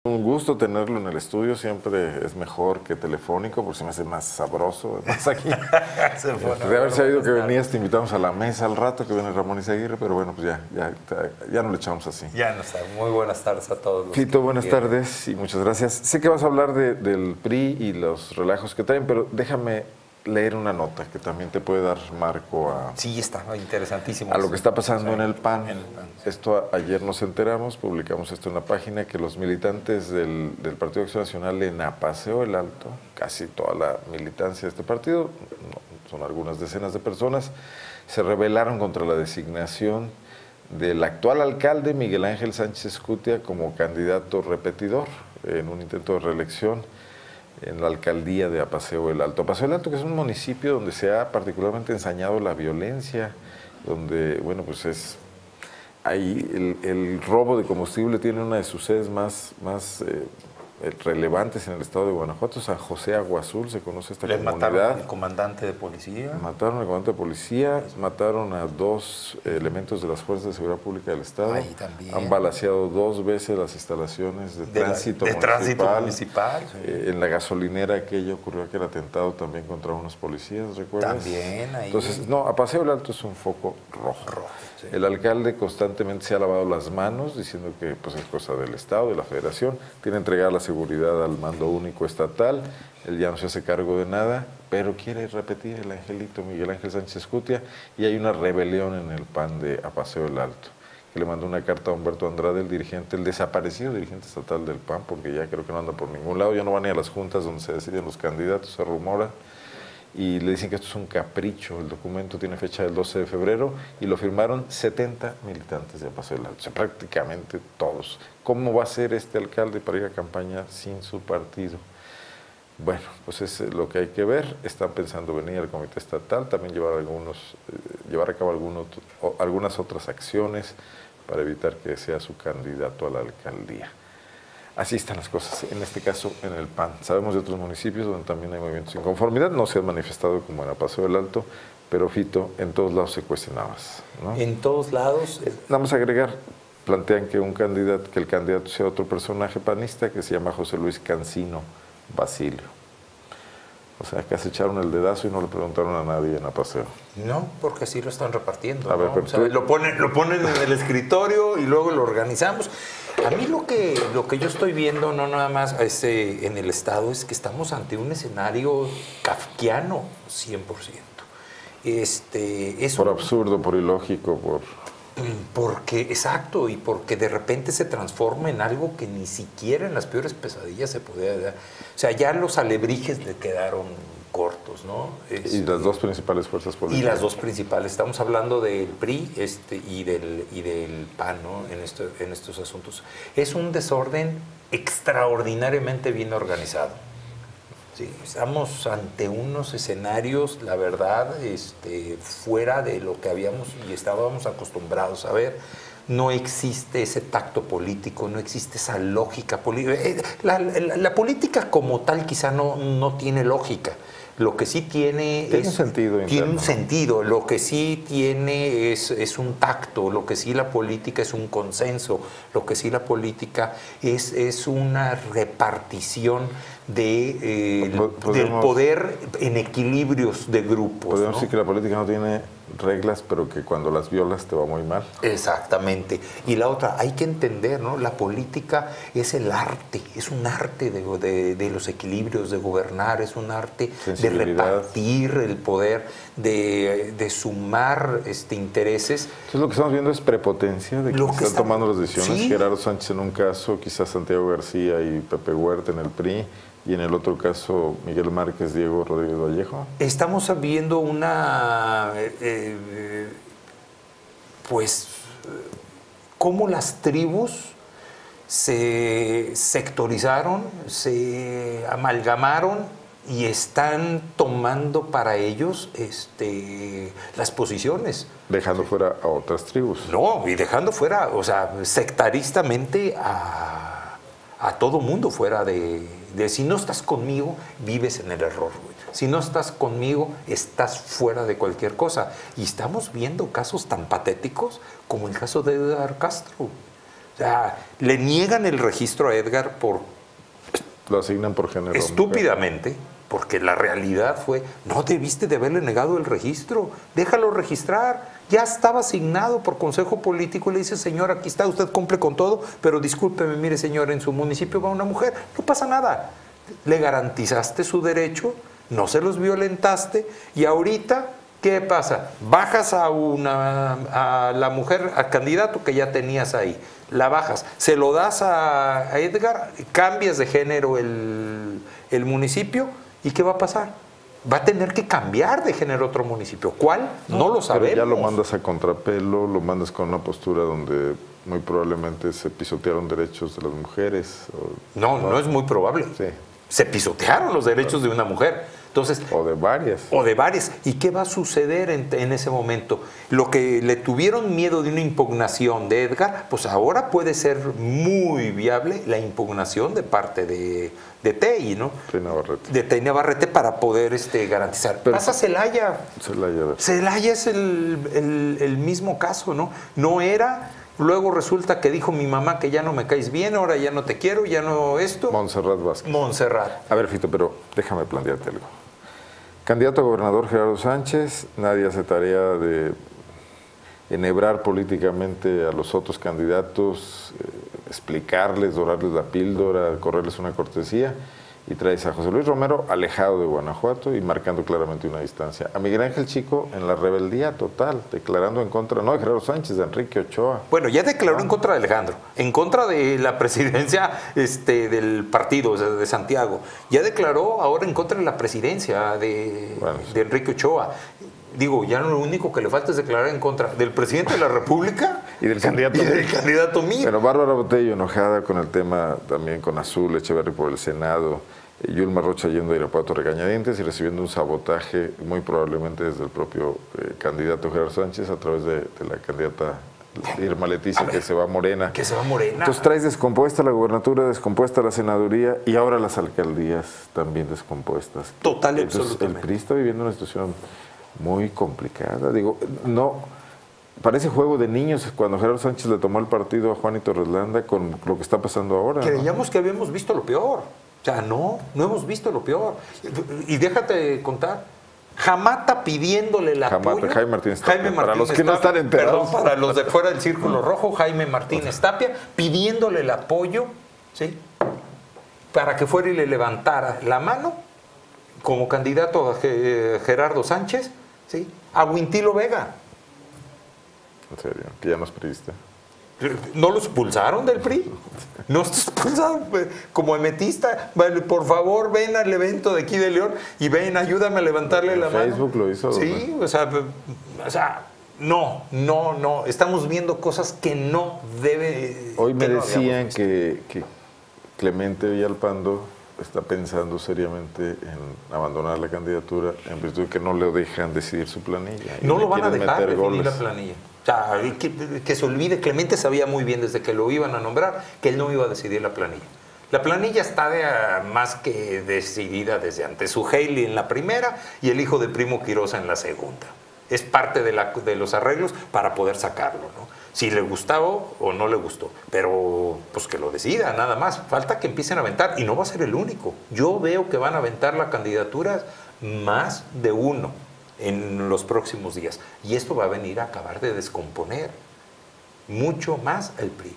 Un gusto tenerlo en el estudio, siempre es mejor que telefónico, porque se me hace más sabroso, más aquí. De haber sabido que venías, te invitamos a la mesa al rato, que viene Ramón Izaguirre, pero bueno, pues ya no le echamos así. Ya no está. Muy buenas tardes a todos. Fito, buenas tardes y muchas gracias. Sé que vas a hablar del PRI y los relajos que traen, pero déjame leer una nota que también te puede dar marco a... Sí, está interesantísimo. A lo que está pasando en el PAN. En el PAN. Esto ayer nos enteramos, publicamos esto en la página, que los militantes del Partido Acción Nacional en Apaseo el Alto, casi toda la militancia de este partido, son algunas decenas de personas, se rebelaron contra la designación del actual alcalde Miguel Ángel Sánchez Escutia como candidato repetidor en un intento de reelección en la alcaldía de Apaseo el Alto. Apaseo el Alto, que es un municipio donde se ha particularmente ensañado la violencia, donde, bueno, pues es... Ahí el robo de combustible tiene una de sus sedes más relevantes en el estado de Guanajuato. San José Agua Azul, se conoce esta comunidad. Mataron al comandante de policía. Mataron al comandante de policía, mataron a 2 elementos de las Fuerzas de Seguridad Pública del Estado. Ahí también. Han balaceado 2 veces las instalaciones de tránsito municipal. Sí. En la gasolinera aquello ocurrió aquel atentado también contra unos policías, ¿recuerdas? También ahí. Entonces, no, Apaseo el Alto es un foco rojo. Sí. El alcalde constantemente se ha lavado las manos diciendo que pues, es cosa del Estado, de la Federación, tiene entregada la seguridad al mando único estatal, él ya no se hace cargo de nada, pero quiere repetir el angelito Miguel Ángel Sánchez Escutia, y hay una rebelión en el PAN de Apaseo el Alto, que le mandó una carta a Humberto Andrade, el desaparecido dirigente estatal del PAN, porque ya creo que no anda por ningún lado, ya no va ni a las juntas donde se deciden los candidatos, se rumora, y le dicen que esto es un capricho. El documento tiene fecha del 12 de febrero y lo firmaron 70 militantes de Apaseo el Alto, o sea, prácticamente todos. ¿Cómo va a ser este alcalde para ir a campaña sin su partido? Bueno, pues es lo que hay que ver. Están pensando venir al comité estatal, también llevar a cabo algunas otras acciones para evitar que sea su candidato a la alcaldía. Así están las cosas, en este caso en el PAN. Sabemos de otros municipios donde también hay movimientos de inconformidad, no se han manifestado como en Apaseo del Alto, pero Fito, en todos lados se cuestionabas, ¿no? En todos lados. Vamos a agregar, plantean que el candidato sea otro personaje panista que se llama José Luis Cancino Basilio. O sea, que se echaron el dedazo y no le preguntaron a nadie en Apaseo. No, porque sí lo están repartiendo. A ver, ¿no? O sea, lo ponen en el escritorio y luego lo organizamos. A mí lo que yo estoy viendo, no nada más en el Estado, es que estamos ante un escenario kafkiano 100%. Por absurdo, por ilógico, Exacto, y porque de repente se transforma en algo que ni siquiera en las peores pesadillas se podía dar. O sea, ya los alebrijes le quedaron cortos, ¿no? Y las 2 principales fuerzas políticas. Y las 2 principales. Estamos hablando del PRI y del PAN, ¿no? En estos asuntos. Es un desorden extraordinariamente bien organizado. Sí, estamos ante unos escenarios, la verdad, fuera de lo que habíamos y estábamos acostumbrados a ver. No existe ese tacto político, no existe esa lógica política. La política como tal quizá no tiene lógica. Lo que sí tiene un sentido interno. Tiene un sentido. Lo que sí tiene es un tacto. Lo que sí la política es un consenso. Lo que sí la política es una repartición del poder en equilibrios de grupos. Podemos ¿no? decir que la política no tiene reglas, pero que cuando las violas te va muy mal. Exactamente. Y la otra, hay que entender, ¿no? La política es el arte, es un arte de los equilibrios, de gobernar, es un arte de repartir el poder, de sumar intereses. Entonces lo que estamos viendo es prepotencia de que están tomando las decisiones. ¿Sí? Gerardo Sánchez en un caso, quizás Santiago García y Pepe Huerta en el PRI. Y en el otro caso, Miguel Márquez, Diego Rodríguez Vallejo. Estamos viendo cómo las tribus se sectorizaron, se amalgamaron y están tomando para ellos las posiciones. Dejando fuera a otras tribus. No, y dejando fuera, o sea, sectaristamente a todo mundo fuera de si no estás conmigo, vives en el error, güey. Si no estás conmigo, estás fuera de cualquier cosa. Y estamos viendo casos tan patéticos como el caso de Edgar Castro. O O sea, le niegan el registro a Edgar por Lo asignan por género. estúpidamente, porque la realidad fue, no debiste de haberle negado el registro, déjalo registrar, ya estaba asignado por consejo político y le dice, señor, aquí está, usted cumple con todo, pero discúlpeme, mire señor, en su municipio va una mujer, no pasa nada, le garantizaste su derecho, no se los violentaste y ahorita, ¿qué pasa? Bajas a la mujer, al candidato que ya tenías ahí, la bajas, se lo das a Edgar, cambias de género el municipio y ¿qué va a pasar? Va a tener que cambiar de género otro municipio. ¿Cuál? No lo sabemos. Pero ya lo mandas a contrapelo, lo mandas con una postura donde muy probablemente se pisotearon derechos de las mujeres. No es muy probable. Sí. Se pisotearon los derechos de una mujer. Entonces, O de varias. o de varias. ¿Y qué va a suceder en ese momento? Lo que le tuvieron miedo de una impugnación de Edgar, pues ahora puede ser muy viable la impugnación de parte de TEI, ¿no? De Navarrete. De TEI Navarrete para poder garantizar. Pero- Pasa Celaya. Celaya, a ver. Celaya es el mismo caso, ¿no? No era... Luego resulta que dijo mi mamá que ya no me caes bien, ahora ya no te quiero, ya no esto. Montserrat Vázquez. Montserrat. A ver, Fito, pero déjame plantearte algo. Candidato a gobernador Gerardo Sánchez, nadie hace tarea de enhebrar políticamente a los otros candidatos, explicarles, dorarles la píldora, correrles una cortesía, y traes a José Luis Romero alejado de Guanajuato y marcando claramente una distancia. A Miguel Ángel Chico en la rebeldía total, declarando en contra, no de Gerardo Sánchez, de Enrique Ochoa. Bueno, ya declaró en contra de Alejandro, en contra de la presidencia del partido de Santiago. Ya declaró ahora en contra de la presidencia de Enrique Ochoa. Digo, ya lo único que le falta es declarar en contra del presidente de la República Y del candidato. y del candidato mío. Pero Bárbara Botello enojada con el tema, también con Azul Echeverri por el Senado, Yulma Rocha yendo a Irapuato regañadientes y recibiendo un sabotaje muy probablemente desde el propio candidato Gerardo Sánchez a través de la candidata Irma Leticia, que se va a Morena. Que se va a Morena. Entonces traes descompuesta la gubernatura, descompuesta la senaduría y ahora las alcaldías también descompuestas. Total y Entonces, absolutamente. el PRI está viviendo una situación muy complicada. Digo, no, parece juego de niños cuando Gerardo Sánchez le tomó el partido a Juanito Reslanda con lo que está pasando ahora. Creíamos que habíamos visto lo peor. O sea, no hemos visto lo peor. Y déjate contar, Jamata pidiéndole el apoyo. Jaime Martínez Tapia. Para los que no están enterados. Perdón, para los de fuera del Círculo Rojo, Jaime Martínez Tapia, pidiéndole el apoyo, ¿sí? Para que fuera y le levantara la mano como candidato a Gerardo Sánchez, ¿sí? A Huintilo Vega. En serio, que ya nos pediste. ¿No lo expulsaron del PRI? No está expulsado como emetista. Vale, por favor, ven al evento de aquí de León y ven, ayúdame a levantarle la mano. Facebook lo hizo. Sí, o sea, no. Estamos viendo cosas que no debe. Hoy me que no decían habíamos que Clemente Villalpando está pensando seriamente en abandonar la candidatura en virtud de que no le dejan decidir su planilla. no le lo van a quieren dejar meter definir la goles. planilla. O sea, que se olvide, Clemente sabía muy bien desde que lo iban a nombrar que él no iba a decidir la planilla. La planilla está más que decidida desde antes. Su Haley en la primera y el hijo de Primo Quirosa en la segunda. Es parte de los arreglos para poder sacarlo, ¿no? Si le gustaba o no le gustó. Pero pues que lo decida, nada más. Falta que empiecen a aventar y no va a ser el único. Yo veo que van a aventar la candidatura más de uno en los próximos días. Y esto va a venir a acabar de descomponer mucho más el PRI.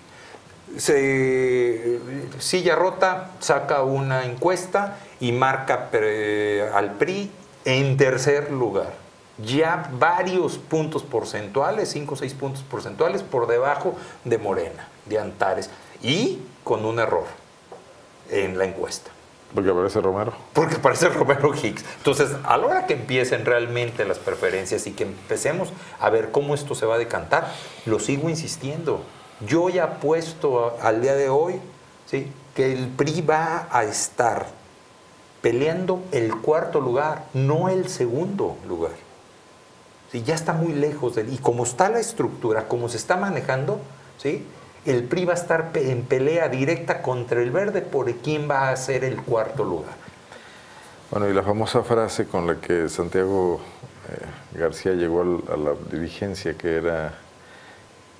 Silla Rota saca una encuesta y marca al PRI en tercer lugar. Ya varios puntos porcentuales, 5 o 6 puntos porcentuales por debajo de Morena, de Antares, y con un error en la encuesta. Porque aparece Romero. Porque parece Romero Hicks. Entonces, a la hora que empiecen realmente las preferencias y que empecemos a ver cómo esto se va a decantar, lo sigo insistiendo. Yo ya apuesto al día de hoy, ¿sí?, que el PRI va a estar peleando el cuarto lugar, no el segundo lugar. ¿Sí? Ya está muy lejos de él. Y como está la estructura, como se está manejando, ¿sí?, el PRI va a estar en pelea directa contra el Verde por quién va a ser el cuarto lugar. Bueno, y la famosa frase con la que Santiago García llegó a la dirigencia, que era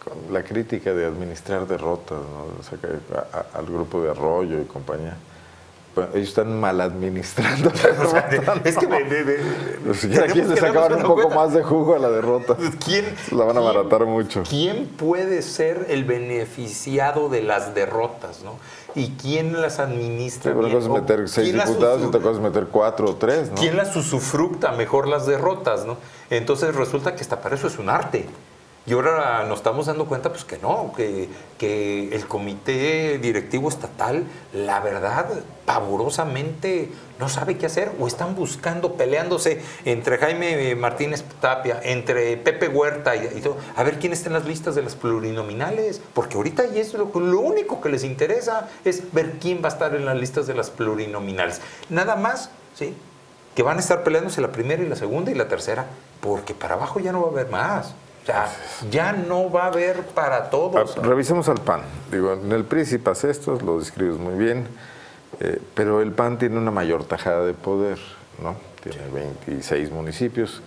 con la crítica de administrar derrotas, ¿no? O sea, al grupo de Arroyo y compañía. Bueno, ellos están mal administrando la derrota, ¿no? Es que aquí se sacaban un poco más de jugo a la derrota. La van a abaratar mucho. ¿Quién puede ser el beneficiado de las derrotas, no? ¿Y quién las administra? Sí, pero bien? meter 6 diputados y te acabas de meter 4 o 3, ¿no? ¿Quién las usufructa mejor las derrotas, no? Entonces resulta que hasta para eso es un arte. Y ahora nos estamos dando cuenta pues que no, que el comité directivo estatal, la verdad, pavorosamente no sabe qué hacer, o están buscando, peleándose entre Jaime Martínez Tapia, entre Pepe Huerta y todo, a ver quién está en las listas de las plurinominales, porque ahorita y es lo único que les interesa es ver quién va a estar en las listas de las plurinominales. Nada más, ¿sí?, que van a estar peleándose la primera y la segunda y la tercera, porque para abajo ya no va a haber más. O sea, ya no va a haber para todos. Revisemos al PAN. Digo, en el PRI sí pasa esto, lo describes muy bien, pero el PAN tiene una mayor tajada de poder, ¿no? Tiene 26 municipios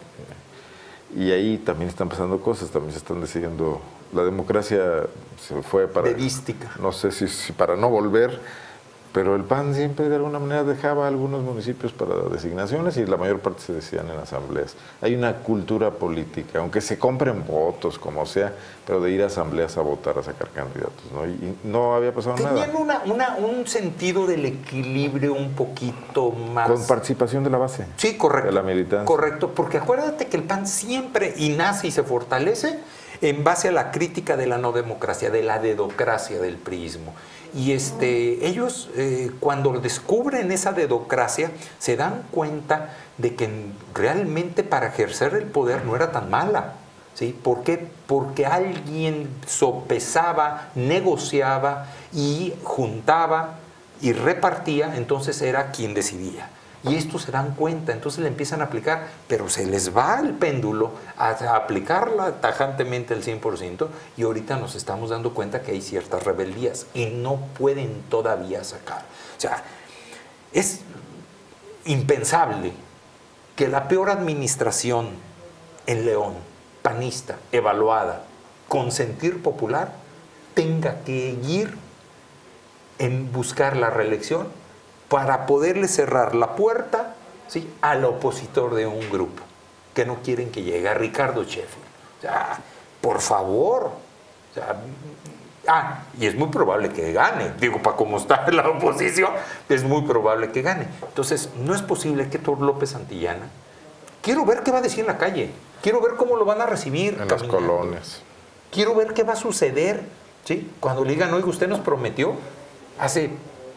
y ahí también están pasando cosas, también se están decidiendo. La democracia se fue para... Dedística. No sé si para no volver, pero el PAN siempre de alguna manera dejaba algunos municipios para designaciones y la mayor parte se decían en asambleas. Hay una cultura política, aunque se compren votos, como sea, pero de ir a asambleas a votar, a sacar candidatos, ¿no? Y no había pasado nada. Tenían un sentido del equilibrio un poquito más... Con participación de la base. Sí, correcto. De la militancia. Correcto, porque acuérdate que el PAN siempre y nace y se fortalece en base a la crítica de la no democracia, de la dedocracia del priismo. Y ellos cuando descubren esa dedocracia se dan cuenta de que realmente para ejercer el poder no era tan mala. ¿Sí? ¿Por qué? Porque alguien sopesaba, negociaba y juntaba y repartía, entonces era quien decidía. Y estos se dan cuenta, entonces le empiezan a aplicar, pero se les va el péndulo a aplicarla tajantemente al 100%, y ahorita nos estamos dando cuenta que hay ciertas rebeldías y no pueden todavía sacar. O sea, es impensable que la peor administración en León, panista, evaluada, con sentir popular, tenga que ir en buscar la reelección para poderle cerrar la puerta, ¿sí?, al opositor de un grupo que no quieren que llegue, a Ricardo Sheffield. O sea, por favor. O sea, y es muy probable que gane. Digo, para cómo está la oposición, es muy probable que gane. Entonces, no es posible que Héctor López Santillana... Quiero ver qué va a decir en la calle. Quiero ver cómo lo van a recibir. En las colonias. Quiero ver qué va a suceder, ¿sí? Cuando le digan, oiga, usted nos prometió hace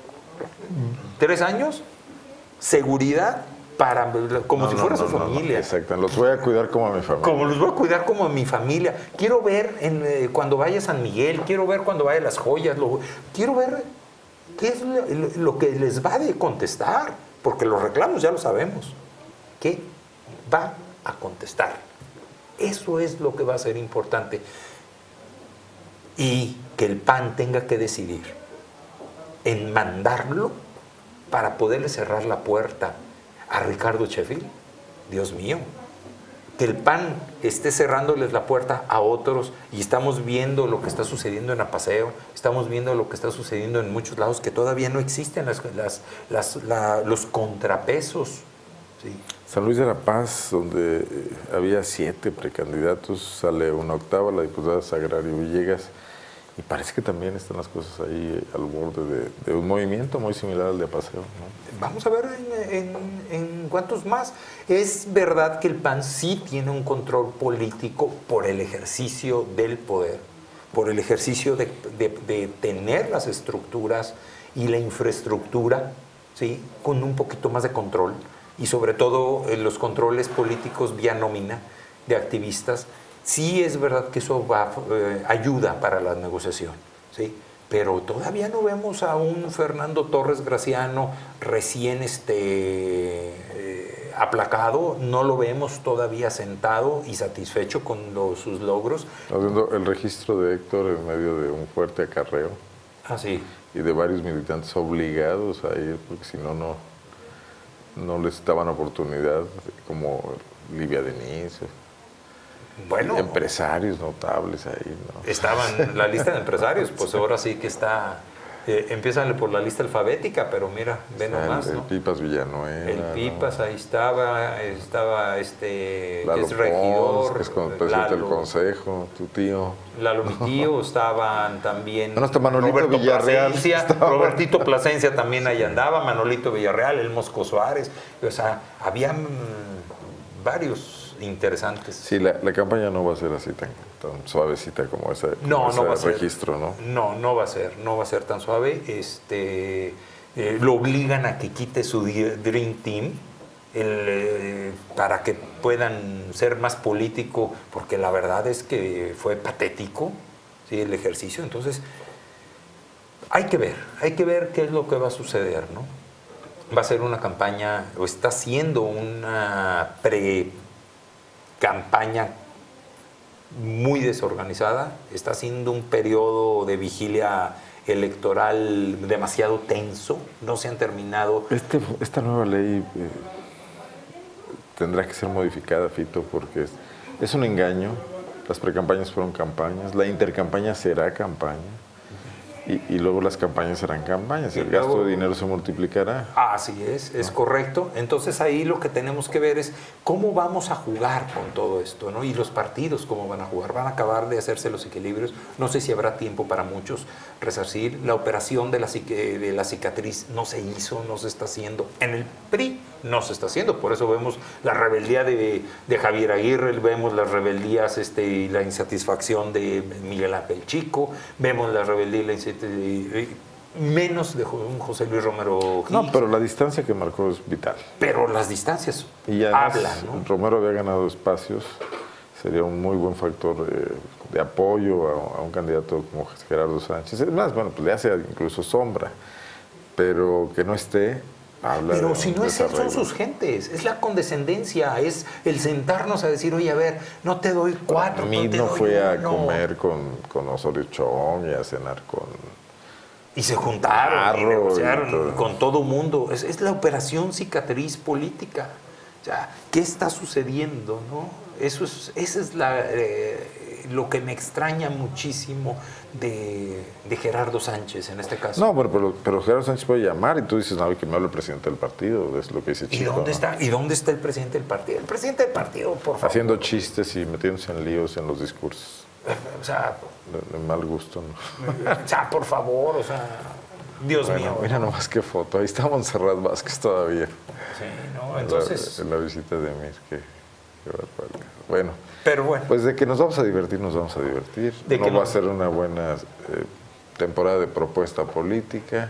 3 años seguridad para como si fuera su familia. Exacto, los voy a cuidar como a mi familia. Como los voy a cuidar como a mi familia. Quiero ver cuando vaya a San Miguel, quiero ver cuando vaya a Las Joyas, quiero ver qué es lo que les va a contestar, porque los reclamos ya lo sabemos. ¿Qué va a contestar? Eso es lo que va a ser importante. Y que el PAN tenga que decidir en mandarlo para poderle cerrar la puerta a Ricardo Sheffield. Dios mío, que el PAN esté cerrándoles la puerta a otros, y estamos viendo lo que está sucediendo en Apaseo, estamos viendo lo que está sucediendo en muchos lados, que todavía no existen los contrapesos. ¿Sí? San Luis de la Paz, donde había 7 precandidatos, sale una octava, la diputada Sagrario Villegas. Y parece que también están las cosas ahí al borde de un movimiento muy similar al de Apaseo, ¿no? Vamos a ver en cuántos más. Es verdad que el PAN sí tiene un control político por el ejercicio del poder, por el ejercicio de tener las estructuras y la infraestructura, ¿sí?, con un poquito más de control, y sobre todo los controles políticos vía nómina de activistas. Sí es verdad que eso ayuda para la negociación, ¿sí? Pero todavía no vemos a un Fernando Torres Graciano recién aplacado, no lo vemos todavía sentado y satisfecho con sus logros. Estamos viendo el registro de Héctor en medio de un fuerte acarreo. Ah, sí. Y de varios militantes obligados a ir, porque si no, no les daban oportunidad, como Livia Denis. Bueno, empresarios notables ahí, ¿no? Estaban en la lista de empresarios, pues ahora sí que está... empiezan por la lista alfabética, pero mira, ve nomás, el ¿no? Pipas Villanueva. El Pipas, ¿no? Ahí estaba Lalo que es regidor. Pons, que es presidente del consejo, tu tío. Lalo, mi tío, estaban también... Bueno, hasta Manolito Roberto Villarreal. Plasencia, Robertito Plasencia también ahí andaba, Manolito Villarreal, el Mosco Suárez, o sea, habían varios interesantes. Sí, la campaña no va a ser así tan suavecita como ese no va a ser, registro, ¿no? No va a ser tan suave. Lo obligan a que quite su Dream Team para que puedan ser más político, porque la verdad es que fue patético, ¿sí?, el ejercicio. Entonces, hay que ver qué es lo que va a suceder, ¿no? Va a ser una campaña, o está siendo una campaña muy desorganizada, está siendo un periodo de vigilia electoral demasiado tenso, no se han terminado. Esta nueva ley tendrá que ser modificada, Fito, porque es un engaño. Las precampañas fueron campañas, la intercampaña será campaña. Y luego las campañas serán campañas, el gasto de dinero se multiplicará. Así es correcto. Entonces ahí lo que tenemos que ver es cómo vamos a jugar con todo esto, ¿no? Y los partidos cómo van a jugar, van a acabar de hacerse los equilibrios. No sé si habrá tiempo para muchos resarcir. La operación de la cicatriz no se hizo, no se está haciendo. En el PRI no se está haciendo, por eso vemos la rebeldía de Javier Aguirre, vemos las rebeldías y la insatisfacción de Miguel Ángel Chico, vemos la rebeldía y la insatisfacción menos de un José Luis Romero Gil. No, pero la distancia que marcó es vital. Pero las distancias y además, hablan, ¿no? Romero había ganado espacios, sería un muy buen factor de apoyo a un candidato como Gerardo Sánchez. Es más, bueno, pues le hace incluso sombra, pero que no esté... Pero si no es él, son sus gentes, es la condescendencia, es el sentarnos a decir, oye, a ver, no te doy 4, no fue a comer con Osorio Chong y a cenar con... Y se juntaron y negociaron con todo mundo. Es la operación cicatriz política. O sea, ¿qué está sucediendo, no? Eso es lo que me extraña muchísimo de Gerardo Sánchez en este caso. No, bueno, pero Gerardo Sánchez puede llamar y tú dices, no, que me hable el presidente del partido, es lo que dice Chico. ¿Y dónde está el presidente del partido? El presidente del partido, por favor. Haciendo chistes y metiéndose en líos en los discursos. O sea... De mal gusto, ¿no? O sea, por favor, o sea... Dios mío. Mira nomás qué foto, ahí está Montserrat Vázquez todavía. Sí, ¿no? Entonces... En la visita de Mir, qué barbaridad. Bueno. Pero bueno. Pues de que nos vamos a divertir, nos vamos a divertir. No va a ser una buena temporada de propuesta política.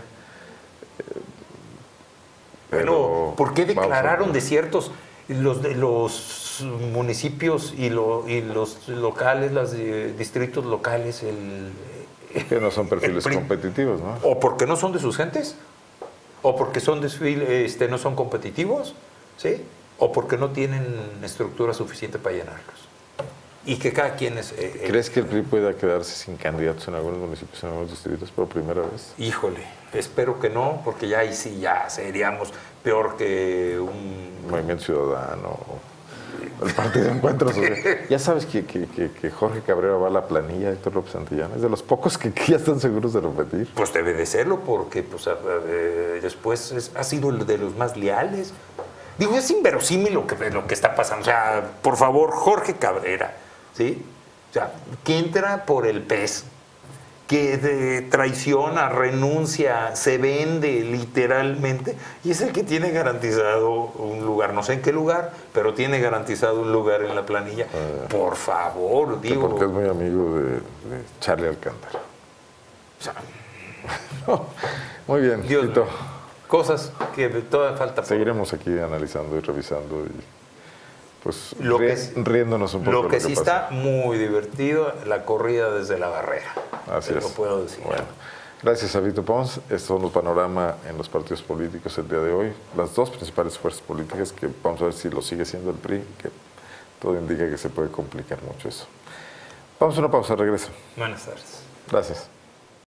Bueno, ¿por qué declararon desiertos los municipios y los locales, los distritos locales? Que no son perfiles competitivos, ¿no? ¿O porque no son de sus gentes? ¿O porque son no son competitivos? ¿Sí? ¿O porque no tienen estructura suficiente para llenarlos? Y que cada quien es... ¿Crees que el PRI pueda quedarse sin candidatos en algunos municipios, en algunos distritos por primera vez? Híjole, espero que no, porque ya ahí sí ya seríamos peor que un... Movimiento Ciudadano, el Partido de Encuentro Social. Ya sabes que Jorge Cabrera va a la planilla de Héctor López Santillana, es de los pocos que ya están seguros de repetir. Pues debe de serlo, porque pues, después ha sido el de los más leales. Digo, es inverosímil lo que está pasando. O sea, por favor, Jorge Cabrera, ¿sí? O sea, que entra por el PES, que traiciona, renuncia, se vende literalmente, y es el que tiene garantizado un lugar, no sé en qué lugar, pero tiene garantizado un lugar en la planilla. Por favor, digo... Porque es muy amigo de Charlie Alcántara. O sea, no, muy bien, Dios mío. Cosas que todavía falta. Seguiremos aquí analizando y revisando y pues riéndonos un poco. Lo que sí está muy divertido, la corrida desde la barrera. Así es. Lo puedo decir. Bueno, gracias a Vito Pons. Estos son los panoramas en los partidos políticos el día de hoy. Las dos principales fuerzas políticas que vamos a ver si lo sigue siendo el PRI, que todo indica que se puede complicar mucho eso. Vamos a una pausa, regreso. Buenas tardes. Gracias.